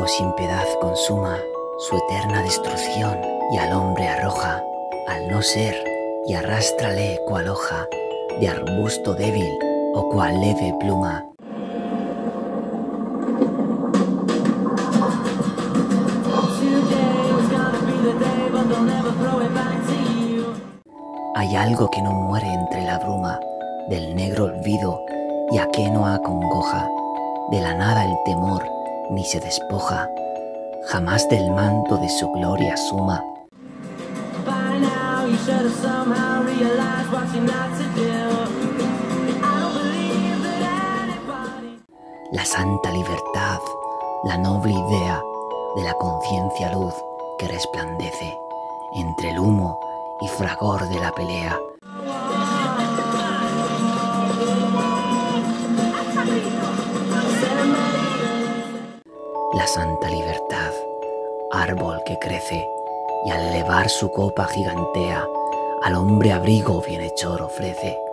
fuego sin piedad consuma su eterna destrucción y al hombre arroja al no ser y arrástrale cual hoja de arbusto débil o cual leve pluma. Hay algo que no muere entre la bruma del negro olvido y ajeno acongoja, de la nada el temor ni se despoja, jamás del manto de su gloria suma. La santa libertad, la noble idea de la conciencia luz que resplandece entre el humo y fragor de la pelea. La santa libertad, árbol que crece y al elevar su copa gigantea, al hombre abrigo bienhechor ofrece.